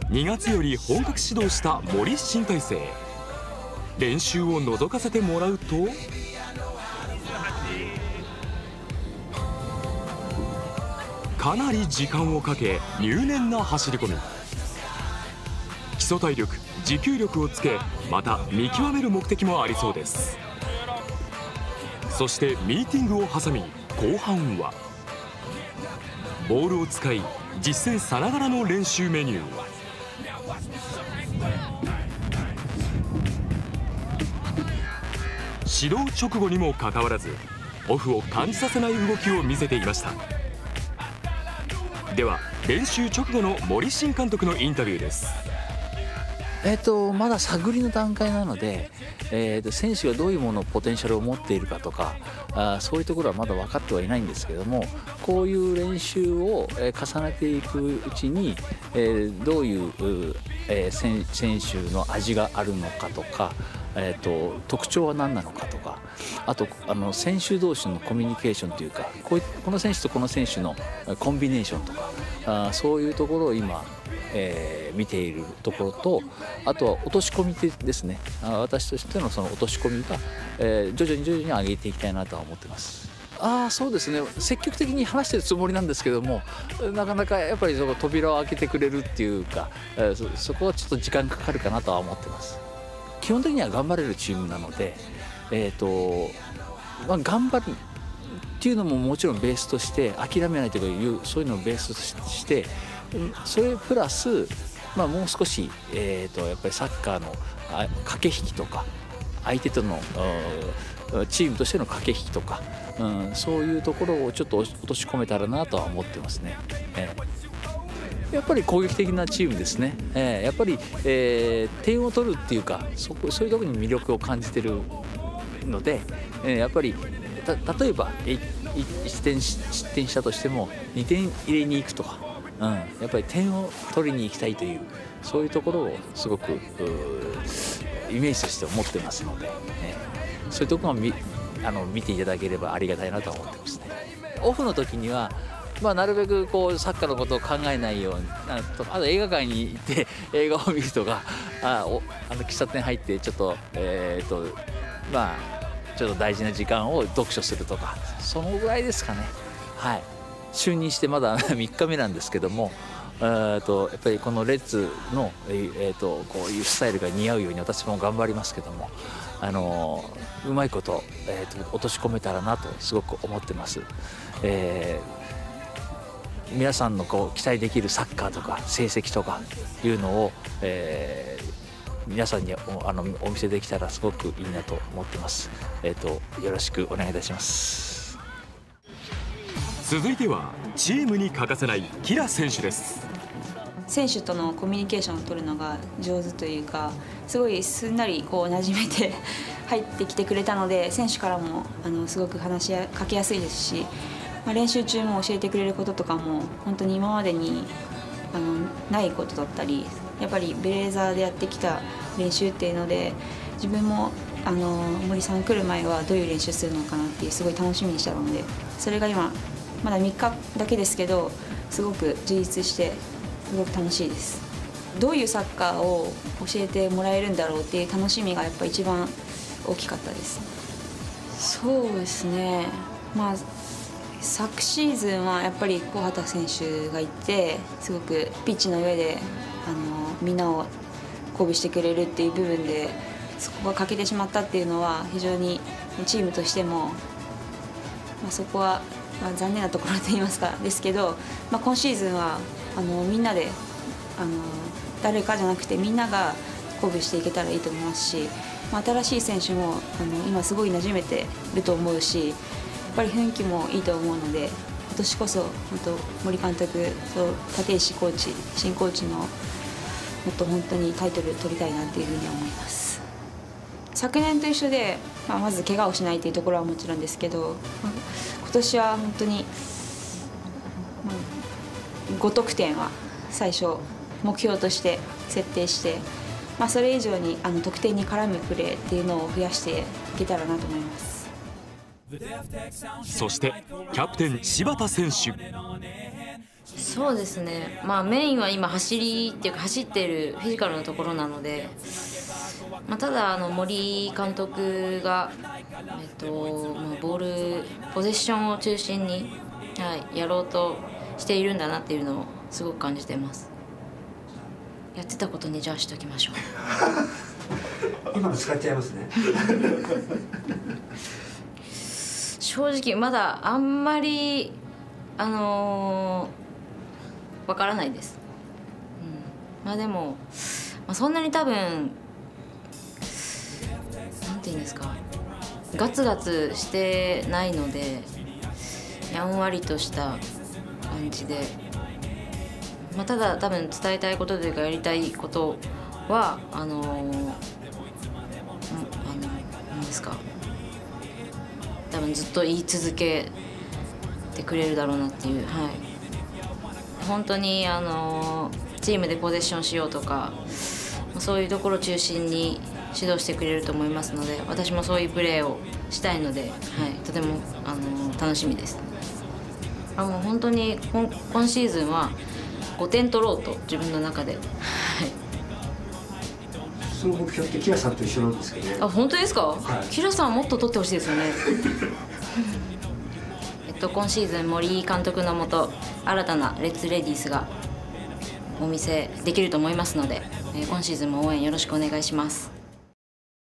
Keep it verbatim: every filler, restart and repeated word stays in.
にがつより本格始動した森新体制。練習を覗かせてもらうと、かなり時間をかけ入念な走り込み、基礎体力、持久力をつけ、また見極める目的もありそうです。そしてミーティングを挟み、後半はボールを使い実践さながらの練習メニュー。指導直後にもかかわらず、オフを感じさせない動きを見せていました。では練習直後の森新監督のインタビューです。 えー、とまだ探りの段階なので、えー、と選手がどういうものをポテンシャルを持っているかとか、あそういうところはまだ分かってはいないんですけども、こういう練習を、えー、重ねていくうちに、えー、どういう、えー、選, 選手の味があるのかとか、えー、と特徴は何なのかとか、あとあの選手同士のコミュニケーションというか、こういこの選手とこの選手のコンビネーションとか、あそういうところを今、えー、見ているところと、あとは落とし込みですね。私としてのその落とし込みが、えー、徐々に徐々に上げていきたいなとは思ってます。ああそうですね、積極的に話してるつもりなんですけども、なかなかやっぱりその扉を開けてくれるっていうか、えー、そ, そこはちょっと時間かかるかなとは思ってます。基本的には頑張れるチームなので、えーとまあ、頑張るっていうのももちろんベースとして諦めないというか、そういうのをベースとしてそれプラス、まあ、もう少し、えーとやっぱりサッカーの駆け引きとか、相手とのチームとしての駆け引きとか、うん、そういうところをちょっと落とし込めたらなとは思ってますね。えー、やっぱり攻撃的なチームですね。えー、やっぱり、えー、点を取るっていうか、そこそういうところに魅力を感じてるので、えー、やっぱりた例えばいちてん失点したとしてもにてん入れに行くとか、うん、やっぱり点を取りに行きたいという、そういうところをすごくイメージとして思ってますので、ね、そういうところを 見, あの見ていただければありがたいなと思ってますね。オフの時には、まあ、なるべくこうサッカーのことを考えないように、あとあと映画館に行って映画を見るとか、あおあの喫茶店入ってちょっとえっ、ー、とまあちょっと大事な時間を読書するとか、そのぐらいですかね。はい、就任してまだみっかめなんですけども、えー、とやっぱりこのレッズの、えー、とこういうスタイルが似合うように私も頑張りますけども、あのー、うまいこと、えー、と落とし込めたらなとすごく思ってます。えー、皆さんのこう期待できるサッカーとか成績とかいうのを、えー皆さんに お, あのお見せできたらすごくいいなと思ってます。えーと、よろしくお願いいたします。 続いてはチームに欠かせないキラ選手です。 選手とのコミュニケーションを取るのが上手というか、すごいすんなりこう馴染めて入ってきてくれたので、選手からもあのすごく話しかけやすいですし、まあ、練習中も教えてくれることとかも本当に今までにあのないことだったり、やっぱりベレーザーでやってきた練習っていうので、自分もあの森さん来る前はどういう練習するのかなっていうすごい楽しみにしてたので、それが今まだみっかだけですけどすごく充実してすごく楽しいです。どういうサッカーを教えてもらえるんだろうっていう楽しみがやっぱ一番大きかったです。そうですね、まあ昨シーズンはやっぱり小畑選手がいて、すごくピッチの上であのみんなを鼓舞してくれるっていう部分でそこが欠けてしまったっていうのは非常にチームとしても、まあ、そこは、まあ、残念なところといいますかですけど、まあ、今シーズンはあのみんなであの誰かじゃなくてみんなが鼓舞していけたらいいと思いますし、まあ、新しい選手もあの今すごい馴染めてると思うし、やっぱり雰囲気もいいと思うので、今年こそ本当森監督と立石コーチ、新コーチのもっと本当にタイトル取りたいなっていうふうに思います。昨年と一緒で、まあ、まず怪我をしないっていうところはもちろんですけど、まあ、今年は本当に、まあ、ご得点は最初目標として設定して、まあ、それ以上にあの得点に絡むプレーっていうのを増やしていけたらなと思います。 そしてキャプテン柴田選手、 そうですね、まあ、メインは今走りっていうか走っているフィジカルのところなので、まあ、ただあの森監督が、えっとまあ、ボールポゼッションを中心に、はい、やろうとしているんだなっていうのをすごく感じています。やってたことにじゃあしときましょう。 今の使っちゃいますね。 正直まだあんまりあのー、わからないです、うん、まあでも、まあ、そんなに多分なんていうんですか、ガツガツしてないのでやんわりとした感じで、まあ、ただ多分伝えたいことというかやりたいことはあのー、あのなんですか、多分ずっと言い続けてくれるだろうなっていう、はい、本当にあのチームでポゼッションしようとかそういうところを中心に指導してくれると思いますので、私もそういうプレーをしたいので、はい、とてもあの楽しみです。あもう本当に今、今シーズンはごてん取ろうと自分の中で、はい、 その目標ってキラさんと一緒なんですけど、ね、 あ本当ですか、 はい、 キラさんはもっと取ってほしいですよね。えっと今シーズン森監督のもと新たなレッツレディースがお見せできると思いますので、えー、今シーズンも応援よろしくお願いします。